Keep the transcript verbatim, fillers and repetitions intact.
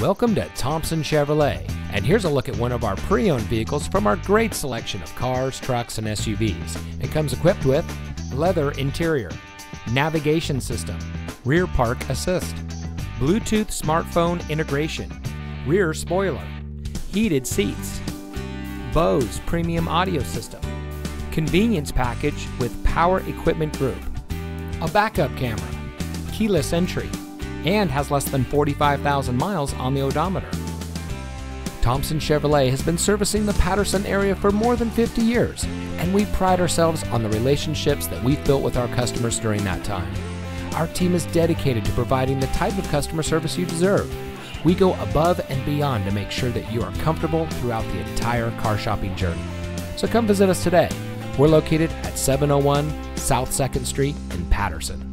Welcome to Thompson Chevrolet, and here's a look at one of our pre-owned vehicles from our great selection of cars, trucks, and S U Vs. It comes equipped with leather interior, navigation system, rear park assist, Bluetooth smartphone integration, rear spoiler, heated seats, Bose premium audio system, convenience package with power equipment group, a backup camera, keyless entry, and has less than forty-five thousand miles on the odometer. Thompson Chevrolet has been servicing the Patterson area for more than fifty years, and we pride ourselves on the relationships that we've built with our customers during that time. Our team is dedicated to providing the type of customer service you deserve. We go above and beyond to make sure that you are comfortable throughout the entire car shopping journey. So come visit us today. We're located at seven oh one South second Street in Patterson.